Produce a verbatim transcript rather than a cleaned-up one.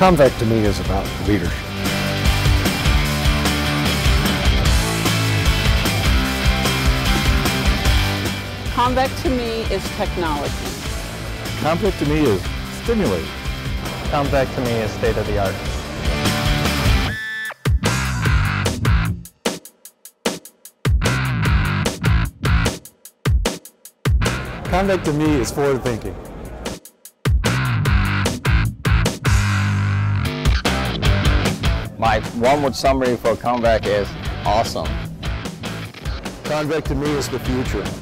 Comvec to me is about leadership. Comvec to me is technology. Comvec to me is stimulating. Comvec to me is state of the art. Comvec to me is forward thinking. My one-word summary for Comvec is awesome. Comvec to me is the future.